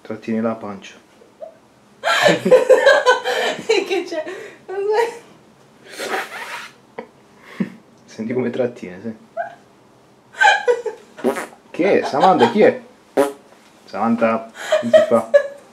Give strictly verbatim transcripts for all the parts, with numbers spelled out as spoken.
Trattini la pancia. Che c'è? Senti come trattine, sì. Che è? Samantha, chi è? Samantha, non si fa.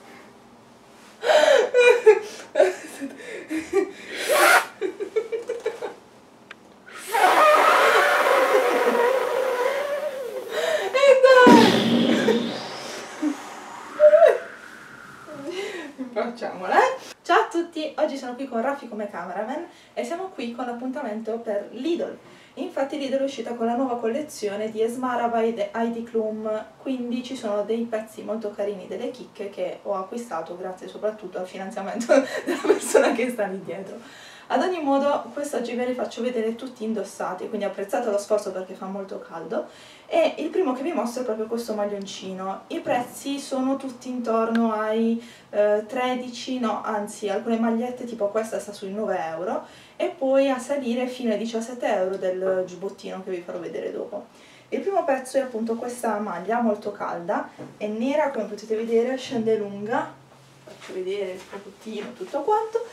Facciamola, eh? Ciao a tutti, oggi sono qui con Raffi come cameraman e siamo qui con l'appuntamento per Lidl. Infatti Lidl è uscita con la nuova collezione di Esmara by Heidi Klum, quindi ci sono dei pezzi molto carini, delle chicche che ho acquistato grazie soprattutto al finanziamento della persona che sta lì dietro. Ad ogni modo, quest'oggi ve li faccio vedere tutti indossati, quindi apprezzate lo sforzo perché fa molto caldo. E il primo che vi mostro è proprio questo maglioncino. I prezzi sono tutti intorno ai eh, tredici, no, anzi alcune magliette tipo questa sta sui nove euro e poi a salire fino ai diciassette euro del giubbottino che vi farò vedere dopo. Il primo pezzo è appunto questa maglia molto calda, è nera come potete vedere, scende lunga. Faccio vedere il prodottino, tutto quanto,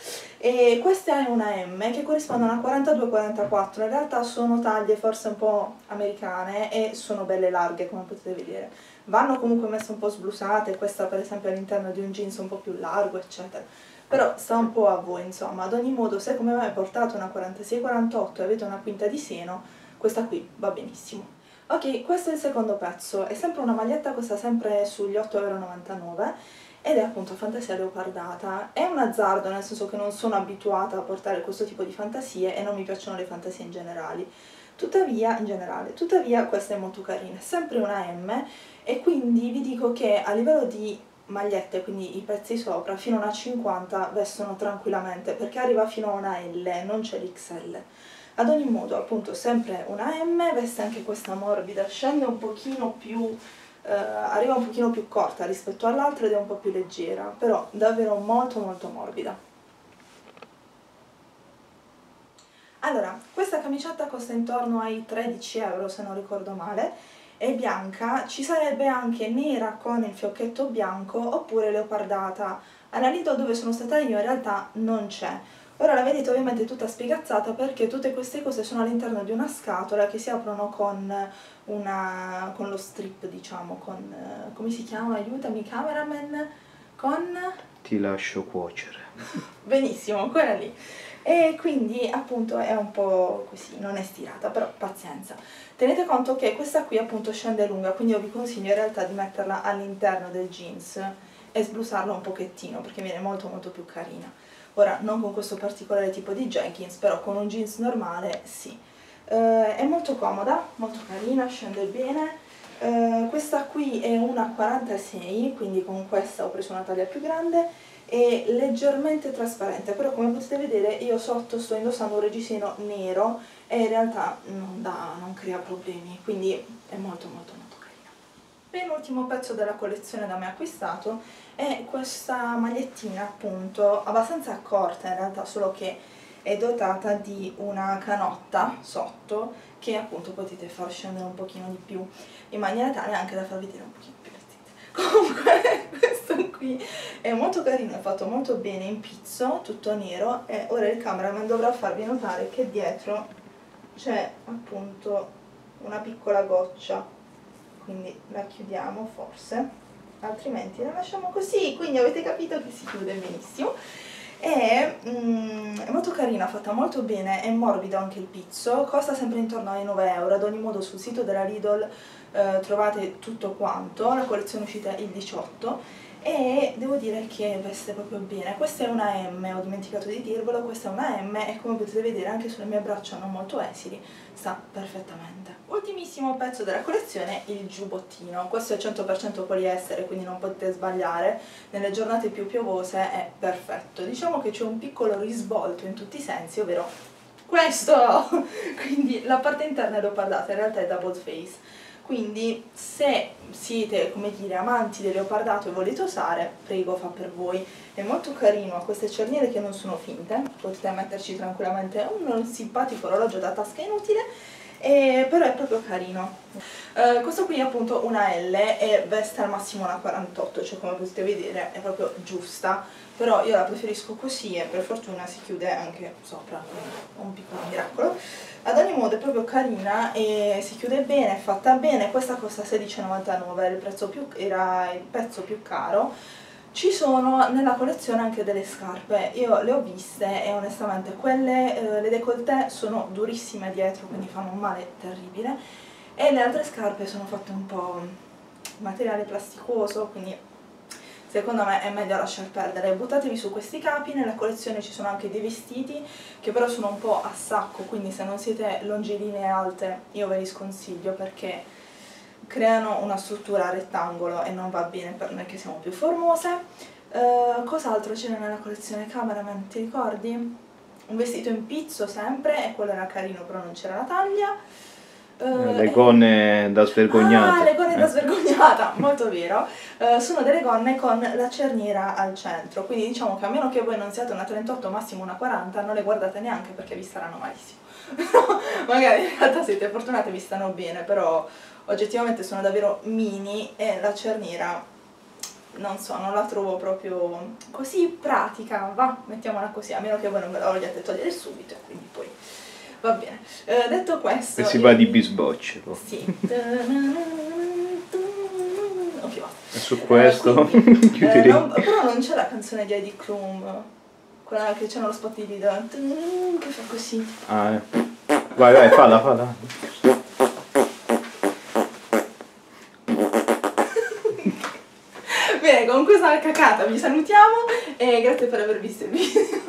e questa è una M che corrisponde a una quarantadue quarantaquattro, in realtà sono taglie forse un po' americane e sono belle larghe come potete vedere, vanno comunque messe un po' sblusate, questa per esempio all'interno di un jeans un po' più largo eccetera, però sta un po' a voi insomma. Ad ogni modo, se come me portate una quarantasei quarantotto e avete una quinta di seno, questa qui va benissimo. Ok, questo è il secondo pezzo, è sempre una maglietta, costa sempre sugli otto e novantanove euro ed è appunto fantasia leopardata. È un azzardo, nel senso che non sono abituata a portare questo tipo di fantasie e non mi piacciono le fantasie in generali. Tuttavia, in generale, tuttavia questa è molto carina, è sempre una M e quindi vi dico che a livello di magliette, quindi i pezzi sopra, fino a una cinquanta vestono tranquillamente perché arriva fino a una L, non c'è l'X L. Ad ogni modo, appunto, sempre una M, veste anche questa morbida, scende un pochino più... Uh, arriva un pochino più corta rispetto all'altra ed è un po' più leggera, però davvero molto molto morbida. Allora, questa camicetta costa intorno ai tredici euro se non ricordo male, è bianca, ci sarebbe anche nera con il fiocchetto bianco oppure leopardata. Alla Lidl dove sono stata io in realtà non c'è. Ora la vedete ovviamente tutta spigazzata perché tutte queste cose sono all'interno di una scatola che si aprono con, una, con lo strip, diciamo, con, come si chiama? Aiutami cameraman, con... Ti lascio cuocere. Benissimo, quella lì. E quindi appunto è un po' così, non è stirata, però pazienza. Tenete conto che questa qui appunto scende lunga, quindi io vi consiglio in realtà di metterla all'interno del jeans e sblusarla un pochettino perché viene molto molto più carina. Ora, non con questo particolare tipo di jeggings, però con un jeans normale sì. Uh, è molto comoda, molto carina, scende bene. Uh, questa qui è una quarantasei, quindi con questa ho preso una taglia più grande, è leggermente trasparente, però come potete vedere io sotto sto indossando un reggiseno nero e in realtà non, dà, non crea problemi, quindi è molto molto molto carina. Penultimo pezzo della collezione da me acquistato è questa magliettina appunto abbastanza corta in realtà, solo che è dotata di una canotta sotto che appunto potete far scendere un pochino di più in maniera tale anche da far vedere un pochino più vestite. Comunque questo qui è molto carino, è fatto molto bene in pizzo, tutto nero, e ora il cameraman dovrà farvi notare che dietro c'è appunto una piccola goccia, quindi la chiudiamo forse, altrimenti la lasciamo così, quindi avete capito che si chiude benissimo. È, mm, è molto carina, fatta molto bene, è morbido anche il pizzo, costa sempre intorno ai nove euro, ad ogni modo sul sito della Lidl eh, trovate tutto quanto, la collezione è uscita il diciotto e devo dire che veste proprio bene. Questa è una M, ho dimenticato di dirvelo, questa è una M e come potete vedere anche sulle mie braccia non molto esili, sta perfettamente. Ultimissimo pezzo della collezione, il giubbottino. Questo è cento per cento poliestere, quindi non potete sbagliare, nelle giornate più piovose è perfetto. Diciamo che c'è un piccolo risvolto in tutti i sensi, ovvero questo! Quindi la parte interna è leopardata, in realtà è double face. Quindi se siete, come dire, amanti del leopardato e volete osare, prego, fa per voi. È molto carino, ha queste cerniere che non sono finte, potete metterci tranquillamente un simpatico orologio da tasca inutile e, però è proprio carino. Uh, questo qui è appunto una L e veste al massimo una quarantotto, cioè come potete vedere è proprio giusta, però io la preferisco così e per fortuna si chiude anche sopra, quindi un piccolo miracolo. Ad ogni modo è proprio carina e si chiude bene, è fatta bene. Questa costa sedici e novantanove, era il prezzo più, era il pezzo più caro. Ci sono nella collezione anche delle scarpe, io le ho viste e onestamente quelle, eh, le décolleté sono durissime dietro, quindi fanno un male terribile, e le altre scarpe sono fatte un po' materiale plasticoso, quindi secondo me è meglio lasciar perdere. Buttatevi su questi capi. Nella collezione ci sono anche dei vestiti che però sono un po' a sacco, quindi se non siete longilinee alte io ve li sconsiglio perché creano una struttura a rettangolo e non va bene per noi che siamo più formose. Uh, cos'altro c'era nella collezione Cameraman, ti ricordi? Un vestito in pizzo sempre, e quello era carino però non c'era la taglia. Uh, le gonne e... da svergognata. Ah, le gonne eh. da svergognata, molto vero. Uh, sono delle gonne con la cerniera al centro, quindi diciamo che a meno che voi non siate una trentotto, massimo una quaranta, non le guardate neanche perché vi staranno malissimo. Magari in realtà siete fortunate e vi stanno bene, però oggettivamente sono davvero mini e la cerniera, non so, non la trovo proprio così pratica, va, mettiamola così, a meno che voi non ve la vogliate togliere subito, quindi poi va bene. Eh, detto questo... E si va di bisbocce. Sì. Ok, basta. E su questo eh, quindi, chiuderei. Eh, non, però non c'è la canzone di Heidi Klum, quella che c'è nello spot di Lido, che fa così. Ah, eh. Vai, vai, falla, falla. Bene, con questa cacata vi salutiamo e grazie per aver visto il video.